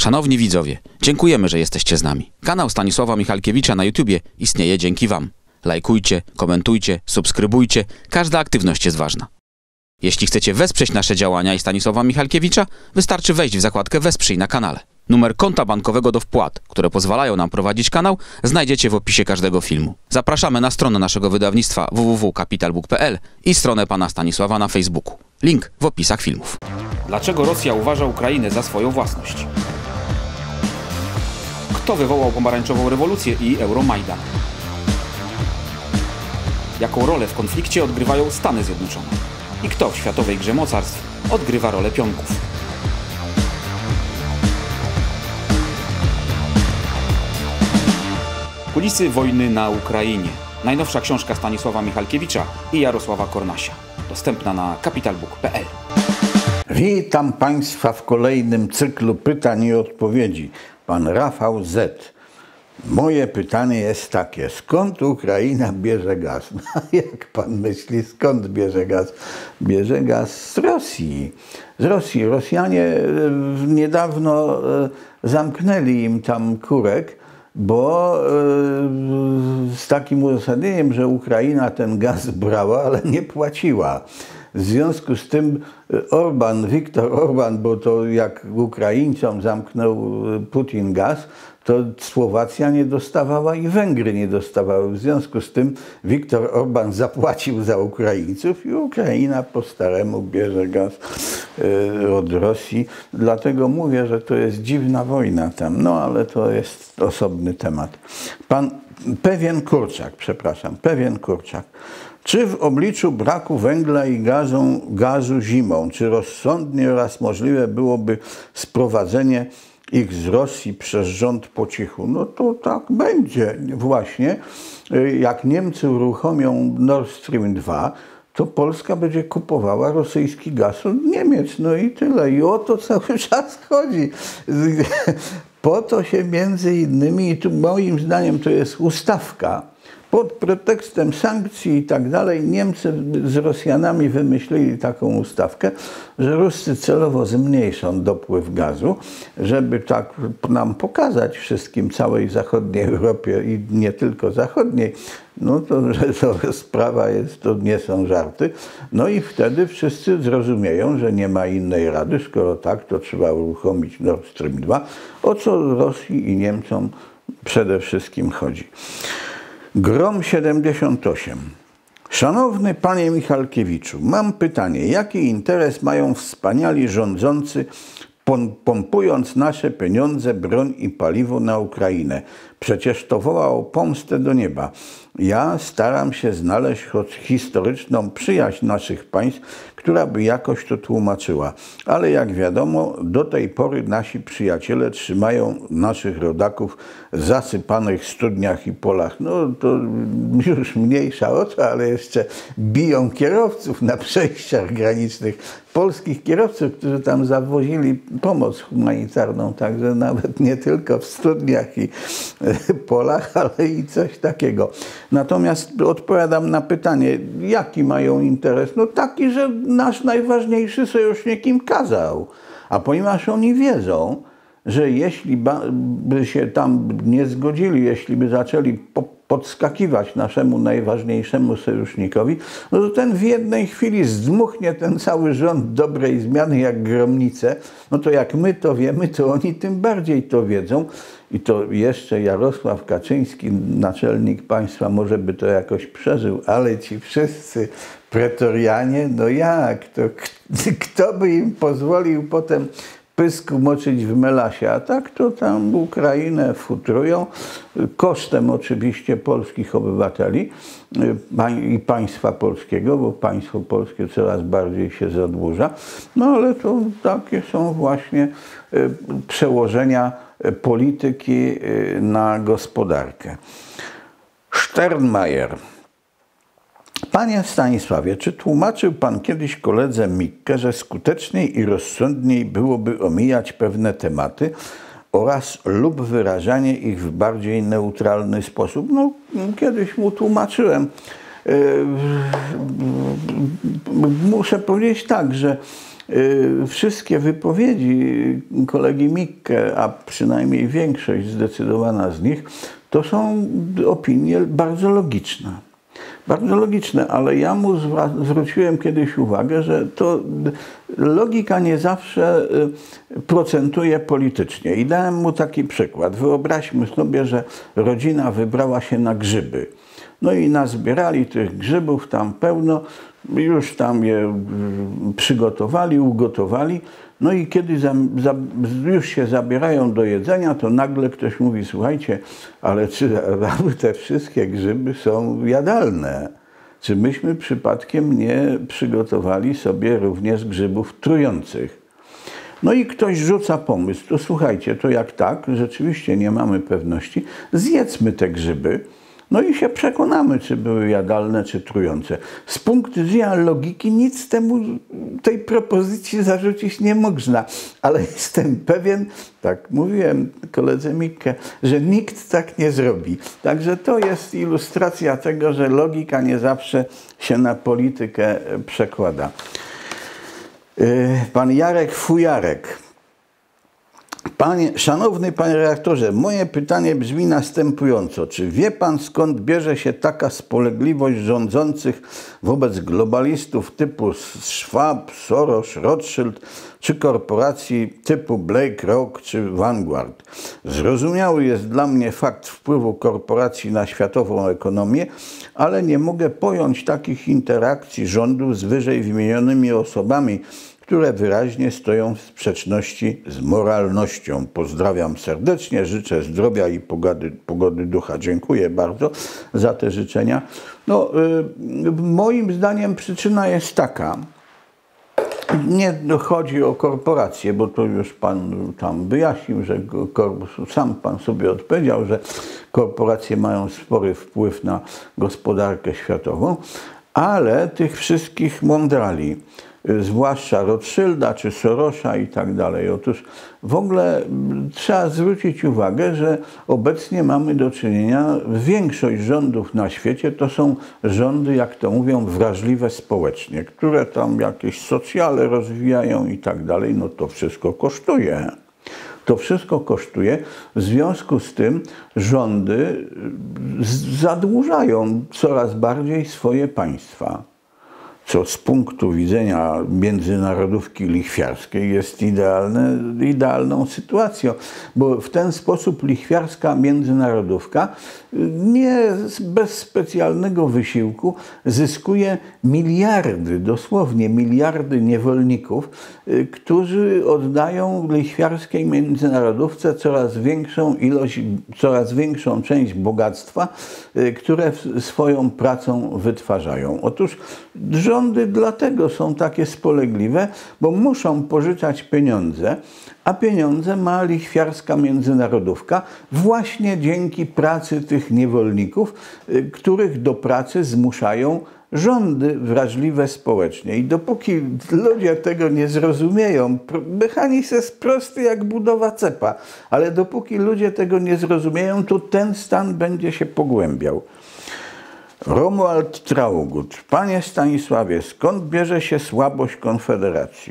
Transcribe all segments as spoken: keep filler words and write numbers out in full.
Szanowni widzowie, dziękujemy, że jesteście z nami. Kanał Stanisława Michalkiewicza na YouTubie istnieje dzięki Wam. Lajkujcie, komentujcie, subskrybujcie. Każda aktywność jest ważna. Jeśli chcecie wesprzeć nasze działania i Stanisława Michalkiewicza, wystarczy wejść w zakładkę Wesprzyj na kanale. Numer konta bankowego do wpłat, które pozwalają nam prowadzić kanał, znajdziecie w opisie każdego filmu. Zapraszamy na stronę naszego wydawnictwa w w w kropka capitalbook kropka p l i stronę pana Stanisława na Facebooku. Link w opisach filmów. Dlaczego Rosja uważa Ukrainę za swoją własność? Kto wywołał pomarańczową rewolucję i Euromajdan? Jaką rolę w konflikcie odgrywają Stany Zjednoczone? I kto w światowej grze mocarstw odgrywa rolę pionków? Kulisy wojny na Ukrainie. Najnowsza książka Stanisława Michalkiewicza i Jarosława Kornasia. Dostępna na capitalbook kropka p l. Witam Państwa w kolejnym cyklu pytań i odpowiedzi. Pan Rafał Z. Moje pytanie jest takie. Skąd Ukraina bierze gaz? No, jak Pan myśli, skąd bierze gaz? Bierze gaz z Rosji. Z Rosji. Rosjanie niedawno zamknęli im tam kurek, bo z takim uzasadnieniem, że Ukraina ten gaz brała, ale nie płaciła. W związku z tym Orban, Viktor Orban, bo to jak Ukraińcom zamknął Putin gaz, to Słowacja nie dostawała i Węgry nie dostawały. W związku z tym Viktor Orban zapłacił za Ukraińców i Ukraina po staremu bierze gaz od Rosji. Dlatego mówię, że to jest dziwna wojna tam. No ale to jest osobny temat. Pan pewien Kurczak, przepraszam, pewien Kurczak. Czy w obliczu braku węgla i gazu, gazu zimą, czy rozsądnie oraz możliwe byłoby sprowadzenie ich z Rosji przez rząd po cichu? No to tak będzie właśnie. Jak Niemcy uruchomią Nord Stream dwa, to Polska będzie kupowała rosyjski gaz od Niemiec. No i tyle. I o to cały czas chodzi. Po to się między innymi, i tu moim zdaniem to jest ustawka, pod pretekstem sankcji i tak dalej, Niemcy z Rosjanami wymyślili taką ustawkę, że Ruscy celowo zmniejszą dopływ gazu, żeby tak nam pokazać wszystkim, całej zachodniej Europie i nie tylko zachodniej, no to, że to sprawa jest, to nie są żarty. No i wtedy wszyscy zrozumieją, że nie ma innej rady, skoro tak, to trzeba uruchomić Nord Stream dwa, o co Rosji i Niemcom przede wszystkim chodzi. Grom siedemdziesiąt osiem. Szanowny panie Michalkiewiczu, mam pytanie. Jaki interes mają wspaniali rządzący, pompując nasze pieniądze, broń i paliwo na Ukrainę? Przecież to woła o pomstę do nieba. Ja staram się znaleźć choć historyczną przyjaźń naszych państw, która by jakoś to tłumaczyła. Ale jak wiadomo, do tej pory nasi przyjaciele trzymają naszych rodaków zasypanych studniach i polach. No to już mniejsza o to, ale jeszcze biją kierowców na przejściach granicznych. Polskich kierowców, którzy tam zawozili pomoc humanitarną. Także nawet nie tylko w studniach i polach, ale i coś takiego. Natomiast odpowiadam na pytanie, jaki mają interes? No taki, że nasz najważniejszy sojusznik im kazał. A ponieważ oni wiedzą, że jeśli by się tam nie zgodzili, jeśli by zaczęli po podskakiwać naszemu najważniejszemu sojusznikowi, no to ten w jednej chwili zdmuchnie ten cały rząd dobrej zmiany jak gromnicę. No to jak my to wiemy, to oni tym bardziej to wiedzą. I to jeszcze Jarosław Kaczyński, naczelnik państwa, może by to jakoś przeżył, ale ci wszyscy pretorianie, no jak? To kto by im pozwolił potem pysku moczyć w melasie, a tak to tam Ukrainę futrują, kosztem oczywiście polskich obywateli i państwa polskiego, bo państwo polskie coraz bardziej się zadłuża, no ale to takie są właśnie przełożenia polityki na gospodarkę. Sternmajer. Panie Stanisławie, czy tłumaczył pan kiedyś koledze Mikke, że skuteczniej i rozsądniej byłoby omijać pewne tematy oraz lub wyrażanie ich w bardziej neutralny sposób? No, kiedyś mu tłumaczyłem. Muszę powiedzieć tak, że Wszystkie wypowiedzi kolegi Mikke, a przynajmniej większość zdecydowana z nich, to są opinie bardzo logiczne. Bardzo logiczne, ale ja mu zwróciłem kiedyś uwagę, że to logika nie zawsze procentuje politycznie. I dałem mu taki przykład. Wyobraźmy sobie, że rodzina wybrała się na grzyby. No i nazbierali tych grzybów tam pełno, już tam je przygotowali, ugotowali. No i kiedy za, za, już się zabierają do jedzenia, to nagle ktoś mówi, słuchajcie, ale czy te wszystkie grzyby są jadalne? Czy myśmy przypadkiem nie przygotowali sobie również grzybów trujących? No i ktoś rzuca pomysł, to słuchajcie, to jak tak, rzeczywiście nie mamy pewności, zjedzmy te grzyby. No i się przekonamy, czy były jadalne, czy trujące. Z punktu widzenia logiki nic temu, tej propozycji zarzucić nie można. Ale jestem pewien, tak mówiłem koledze Mikke, że nikt tak nie zrobi. Także to jest ilustracja tego, że logika nie zawsze się na politykę przekłada. Pan Jarek Fujarek. Panie, szanowny panie redaktorze, moje pytanie brzmi następująco. Czy wie pan, skąd bierze się taka spolegliwość rządzących wobec globalistów typu Schwab, Soros, Rothschild, czy korporacji typu BlackRock czy Vanguard? Zrozumiały jest dla mnie fakt wpływu korporacji na światową ekonomię, ale nie mogę pojąć takich interakcji rządu z wyżej wymienionymi osobami, które wyraźnie stoją w sprzeczności z moralnością. Pozdrawiam serdecznie, życzę zdrowia i pogody, pogody ducha. Dziękuję bardzo za te życzenia. No, y, moim zdaniem przyczyna jest taka, nie chodzi o korporacje, bo to już pan tam wyjaśnił, że sam pan sobie odpowiedział, że korporacje mają spory wpływ na gospodarkę światową, ale tych wszystkich mądrali, zwłaszcza Rothschilda czy Sorosa i tak dalej. Otóż w ogóle trzeba zwrócić uwagę, że obecnie mamy do czynienia, większość rządów na świecie to są rządy, jak to mówią, wrażliwe społecznie, które tam jakieś socjale rozwijają i tak dalej. No to wszystko kosztuje. To wszystko kosztuje. W związku z tym rządy zadłużają coraz bardziej swoje państwa, co z punktu widzenia międzynarodówki lichwiarskiej jest idealne, idealną sytuacją, bo w ten sposób lichwiarska międzynarodówka nie bez specjalnego wysiłku zyskuje miliardy, dosłownie miliardy niewolników, którzy oddają lichwiarskiej międzynarodówce coraz większą ilość, coraz większą część bogactwa, które swoją pracą wytwarzają. Otóż rządy dlatego są takie spolegliwe, bo muszą pożyczać pieniądze, a pieniądze ma lichwiarska międzynarodówka właśnie dzięki pracy tych niewolników, których do pracy zmuszają rządy wrażliwe społecznie. I dopóki ludzie tego nie zrozumieją, mechanizm jest prosty jak budowa cepa, ale dopóki ludzie tego nie zrozumieją, to ten stan będzie się pogłębiał. Romuald Traugut. Panie Stanisławie, skąd bierze się słabość Konfederacji?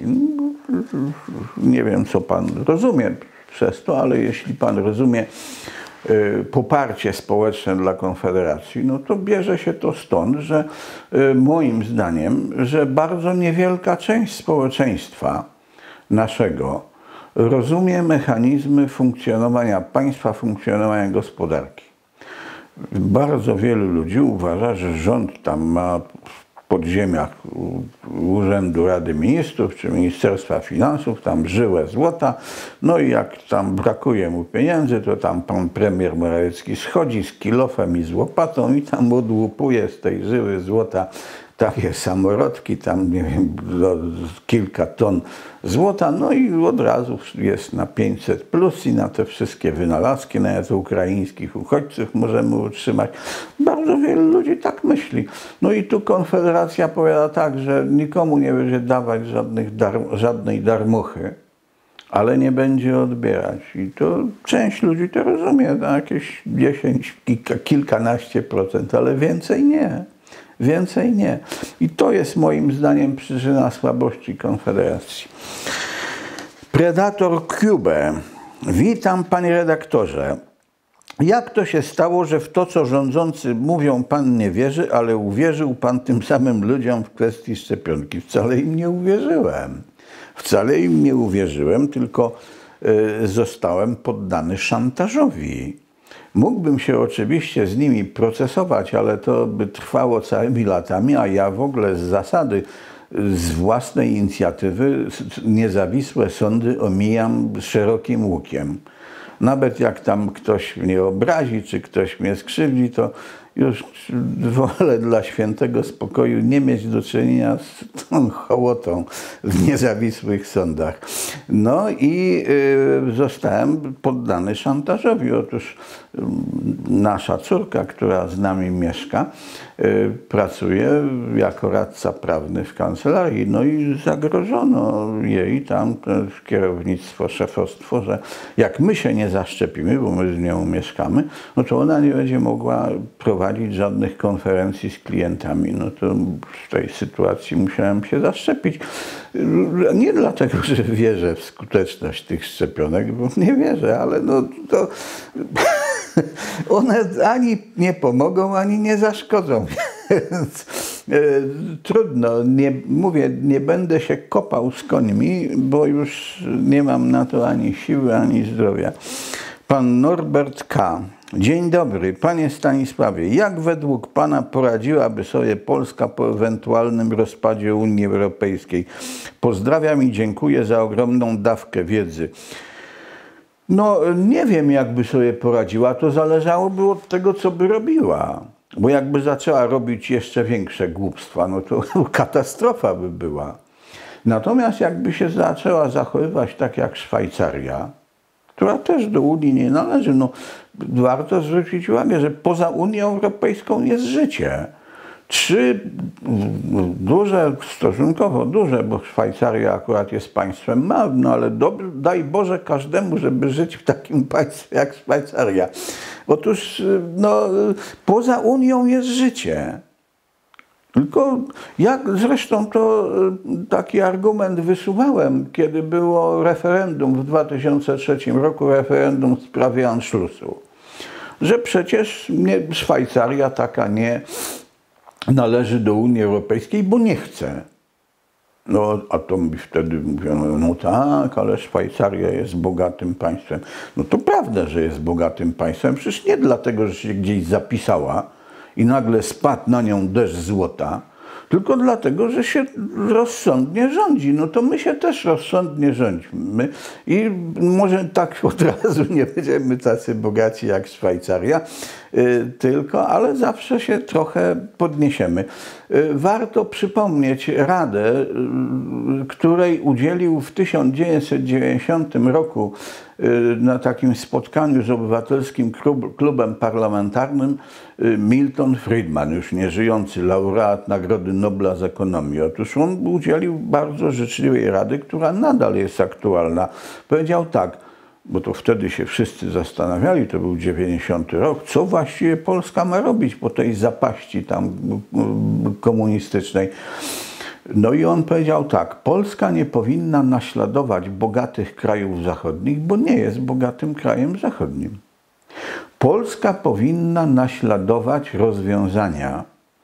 Nie wiem, co pan rozumie przez to, ale jeśli pan rozumie y, poparcie społeczne dla Konfederacji, no to bierze się to stąd, że y, moim zdaniem, że bardzo niewielka część społeczeństwa naszego rozumie mechanizmy funkcjonowania państwa, funkcjonowania gospodarki. Bardzo wielu ludzi uważa, że rząd tam ma w podziemiach Urzędu Rady Ministrów czy Ministerstwa Finansów tam żyłę złota, no i jak tam brakuje mu pieniędzy, to tam pan premier Morawiecki schodzi z kilofem i z łopatą i tam odłupuje z tej żyły złota takie samorodki, tam nie wiem, kilka ton złota, no i od razu jest na pięćset plus i na te wszystkie wynalazki, nawet ukraińskich uchodźców możemy utrzymać. Bardzo wielu ludzi tak myśli. No i tu Konfederacja powiada tak, że nikomu nie będzie dawać żadnych dar, żadnej darmuchy, ale nie będzie odbierać. I to część ludzi to rozumie, na jakieś dziesięć, kilka, kilkanaście procent, ale więcej nie. Więcej nie. I to jest moim zdaniem przyczyna słabości Konfederacji. Predator Cube. Witam, panie redaktorze. Jak to się stało, że w to, co rządzący mówią, pan nie wierzy, ale uwierzył pan tym samym ludziom w kwestii szczepionki? Wcale im nie uwierzyłem. Wcale im nie uwierzyłem, tylko y, zostałem poddany szantażowi. Mógłbym się oczywiście z nimi procesować, ale to by trwało całymi latami, a ja w ogóle z zasady, z własnej inicjatywy niezawisłe sądy omijam szerokim łukiem. Nawet jak tam ktoś mnie obrazi, czy ktoś mnie skrzywdzi, to już wolę dla świętego spokoju nie mieć do czynienia z tą hołotą w niezawisłych sądach. No i y, zostałem poddany szantażowi. Otóż y, nasza córka, która z nami mieszka, y, pracuje jako radca prawny w kancelarii. No i zagrożono jej tam kierownictwo, szefostwo, że jak my się nie zaszczepimy, bo my z nią mieszkamy, no to ona nie będzie mogła prowadzić żadnych konferencji z klientami. No to w tej sytuacji musiałem się zaszczepić. Nie dlatego, że wierzę w skuteczność tych szczepionek, bo nie wierzę, ale no to one ani nie pomogą, ani nie zaszkodzą. Więc e, trudno. Nie, mówię, nie będę się kopał z końmi, bo już nie mam na to ani siły, ani zdrowia. Pan Norbert K. Dzień dobry, panie Stanisławie. Jak według pana poradziłaby sobie Polska po ewentualnym rozpadzie Unii Europejskiej? Pozdrawiam i dziękuję za ogromną dawkę wiedzy. No, nie wiem, jakby sobie poradziła. To zależałoby od tego, co by robiła. Bo jakby zaczęła robić jeszcze większe głupstwa, no to katastrofa by była. Natomiast jakby się zaczęła zachowywać tak jak Szwajcaria, która też do Unii nie należy, no, warto zwrócić uwagę, że poza Unią Europejską jest życie. Trzy duże, stosunkowo duże, bo Szwajcaria akurat jest państwem małym, no ale dobrze, daj Boże każdemu, żeby żyć w takim państwie jak Szwajcaria. Otóż no, poza Unią jest życie. Tylko jak zresztą to taki argument wysuwałem, kiedy było referendum w dwa tysiące trzecim roku, referendum w sprawie Anschlussu, że przecież nie, Szwajcaria taka nie należy do Unii Europejskiej, bo nie chce. No, a to mi wtedy mówiono, no tak, ale Szwajcaria jest bogatym państwem. No to prawda, że jest bogatym państwem, przecież nie dlatego, że się gdzieś zapisała i nagle spadł na nią deszcz złota, tylko dlatego, że się rozsądnie rządzi. No to my się też rozsądnie rządzimy i może tak od razu nie będziemy tacy bogaci jak Szwajcaria, yy, tylko, ale zawsze się trochę podniesiemy. Yy, warto przypomnieć Radę, yy, której udzielił w tysiąc dziewięćset dziewięćdziesiątym roku yy, na takim spotkaniu z Obywatelskim klub, Klubem Parlamentarnym yy, Milton Friedman, już nieżyjący laureat Nagrody Nobla z ekonomii. Otóż on udzielił bardzo życzliwej rady, która nadal jest aktualna. Powiedział tak, bo to wtedy się wszyscy zastanawiali, to był dziewięćdziesiąty rok, co właściwie Polska ma robić po tej zapaści tam komunistycznej. No i on powiedział tak, Polska nie powinna naśladować bogatych krajów zachodnich, bo nie jest bogatym krajem zachodnim. Polska powinna naśladować rozwiązania,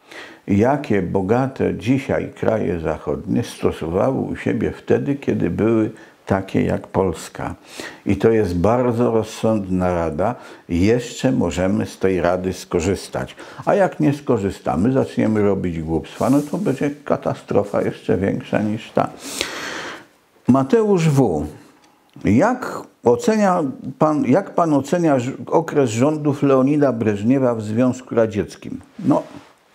jakie bogate dzisiaj kraje zachodnie stosowały u siebie wtedy, kiedy były takie jak Polska. I to jest bardzo rozsądna rada. Jeszcze możemy z tej rady skorzystać. A jak nie skorzystamy, zaczniemy robić głupstwa, no to będzie katastrofa jeszcze większa niż ta. Mateusz W. Jak ocenia pan, jak pan ocenia okres rządów Leonida Breżniewa w Związku Radzieckim? No,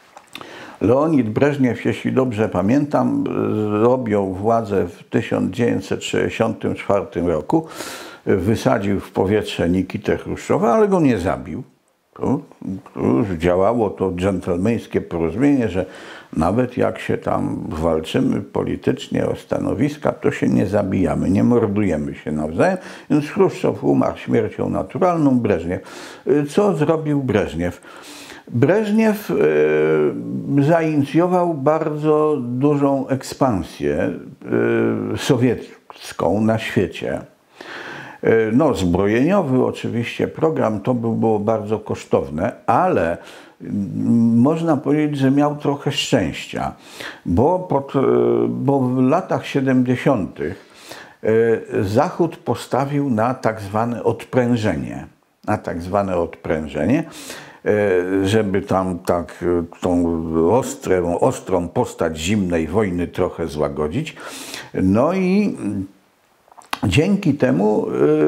Leonid Breżniew, jeśli dobrze pamiętam, objął władzę w tysiąc dziewięćset sześćdziesiątym czwartym roku. Wysadził w powietrze Nikitę Chruszczowa, ale go nie zabił. To, to już działało to dżentelmeńskie porozumienie, że nawet jak się tam walczymy politycznie o stanowiska, to się nie zabijamy, nie mordujemy się nawzajem. Więc Chruszczow umarł śmiercią naturalną. Breżniew. Co zrobił Breżniew? Breżniew y, zainicjował bardzo dużą ekspansję y, sowiecką na świecie. Y, no, zbrojeniowy oczywiście program to by było bardzo kosztowne, ale y, można powiedzieć, że miał trochę szczęścia, bo, pod, y, bo w latach siedemdziesiątych Zachód postawił na tak zwane odprężenie, na tak zwane odprężenie, żeby tam tak tą ostrą, ostrą postać zimnej wojny trochę złagodzić. No i dzięki temu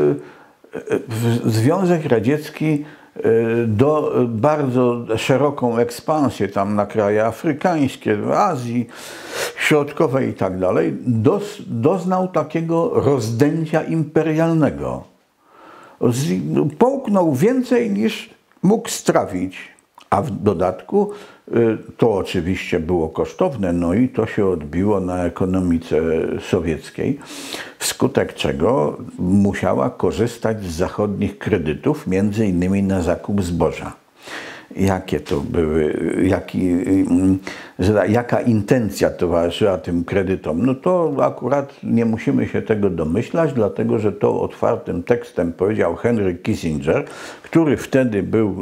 Związek Radziecki do bardzo szeroką ekspansję tam na kraje afrykańskie, w Azji Środkowej i tak dalej, doznał takiego rozdęcia imperialnego. Połknął więcej niż mógł strawić, a w dodatku to oczywiście było kosztowne, no i to się odbiło na ekonomice sowieckiej, wskutek czego musiała korzystać z zachodnich kredytów, między innymi na zakup zboża. Jakie to były, jaki, jaka intencja towarzyszyła tym kredytom? No to akurat nie musimy się tego domyślać, dlatego że to otwartym tekstem powiedział Henry Kissinger, który wtedy był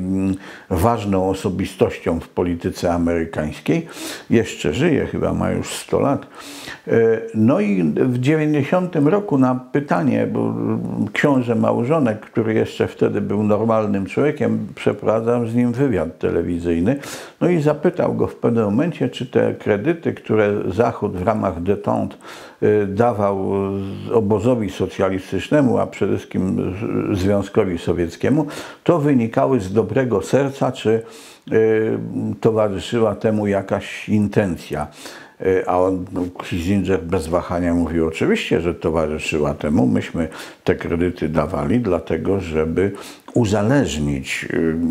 ważną osobistością w polityce amerykańskiej. Jeszcze żyje, chyba ma już sto lat. No i w dziewięćdziesiątym roku na pytanie, bo książę małżonek, który jeszcze wtedy był normalnym człowiekiem, przeprowadzał z nim wywiad telewizyjny, no i zapytał go w pewnym momencie, czy te kredyty, które Zachód w ramach détente dawał obozowi socjalistycznemu, a przede wszystkim Związkowi Sowieckiemu, to wynikały z dobrego serca, czy towarzyszyła temu jakaś intencja. A on, Kissinger bez wahania mówił, oczywiście, że towarzyszyła temu. Myśmy te kredyty dawali dlatego, żeby uzależnić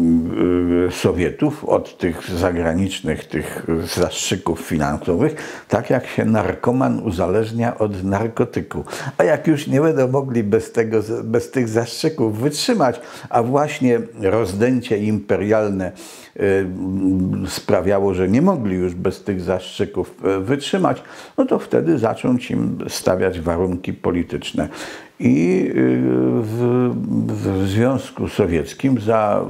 Sowietów od tych zagranicznych, tych zastrzyków finansowych, tak jak się narkoman uzależnia od narkotyku. A jak już nie będą mogli bez tego, bez tych zastrzyków wytrzymać, a właśnie rozdęcie imperialne sprawiało, że nie mogli już bez tych zastrzyków wytrzymać, no to wtedy zacząć im stawiać warunki polityczne. I w, w Związku Sowieckim, za,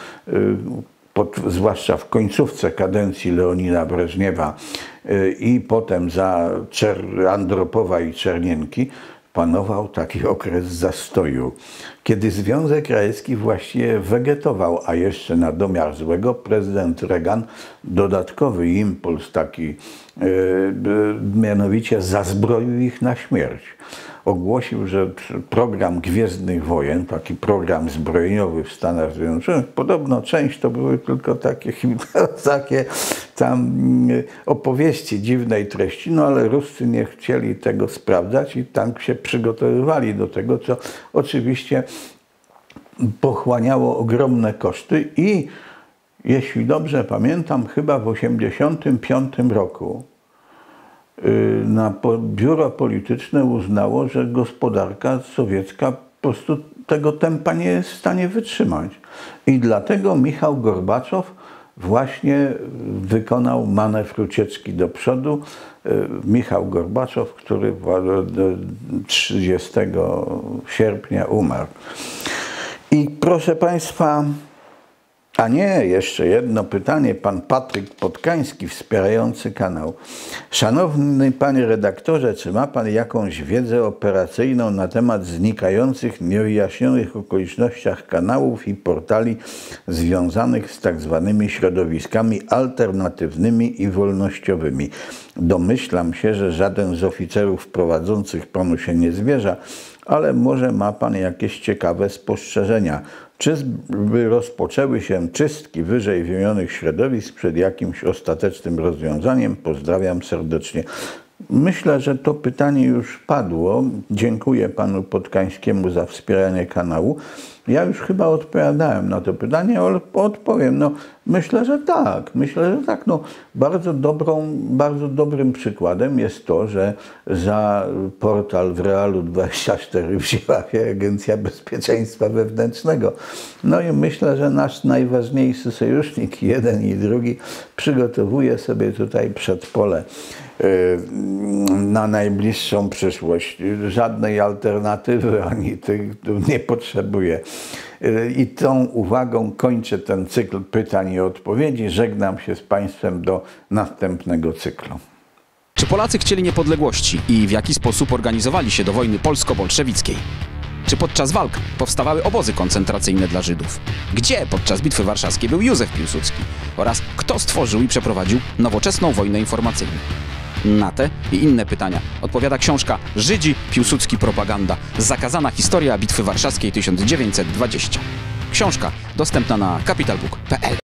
pod, zwłaszcza w końcówce kadencji Leonida Breżniewa i potem za Czer, Andropowa i Czernienki, panował taki okres zastoju, kiedy Związek Radziecki właściwie wegetował, a jeszcze na domiar złego prezydent Reagan dodatkowy impuls taki, yy, mianowicie zazbroił ich na śmierć. Ogłosił, że program Gwiezdnych Wojen, taki program zbrojeniowy w Stanach Zjednoczonych, podobno część to były tylko takie, takie tam opowieści dziwnej treści, no ale Ruscy nie chcieli tego sprawdzać i tam się przygotowywali do tego, co oczywiście pochłaniało ogromne koszty i jeśli dobrze pamiętam, chyba w osiemdziesiątym piątym roku na biuro polityczne uznało, że gospodarka sowiecka po prostu tego tempa nie jest w stanie wytrzymać. I dlatego Michał Gorbaczow właśnie wykonał manewr ucieczki do przodu. Michał Gorbaczow, który trzydziestego sierpnia umarł. I proszę Państwa, a nie, jeszcze jedno pytanie. Pan Patryk Podkański, wspierający kanał. Szanowny panie redaktorze, czy ma pan jakąś wiedzę operacyjną na temat znikających, niewyjaśnionych okolicznościach kanałów i portali związanych z tak zwanymi środowiskami alternatywnymi i wolnościowymi? Domyślam się, że żaden z oficerów prowadzących panu się nie zwierza, ale może ma pan jakieś ciekawe spostrzeżenia. Czy by rozpoczęły się czystki wyżej wymienionych środowisk przed jakimś ostatecznym rozwiązaniem? Pozdrawiam serdecznie. Myślę, że to pytanie już padło. Dziękuję panu Podkańskiemu za wspieranie kanału. Ja już chyba odpowiadałem na to pytanie, ale odpowiem. No, myślę, że tak. Myślę, że tak. No, bardzo, dobrą, bardzo dobrym przykładem jest to, że za portal w Realu dwadzieścia cztery wzięła się Agencja Bezpieczeństwa Wewnętrznego. No i myślę, że nasz najważniejszy sojusznik, jeden i drugi, przygotowuje sobie tutaj przedpole na najbliższą przyszłość. Żadnej alternatywy ani tych nie potrzebuję. I tą uwagą kończę ten cykl pytań i odpowiedzi. Żegnam się z Państwem do następnego cyklu. Czy Polacy chcieli niepodległości i w jaki sposób organizowali się do wojny polsko-bolszewickiej? Czy podczas walk powstawały obozy koncentracyjne dla Żydów? Gdzie podczas Bitwy Warszawskiej był Józef Piłsudski? Oraz kto stworzył i przeprowadził nowoczesną wojnę informacyjną? Na te i inne pytania odpowiada książka Żydzi, Piłsudski, propaganda. Zakazana historia Bitwy Warszawskiej tysiąc dziewięćset dwadzieścia. Książka dostępna na kapital book kropka p l.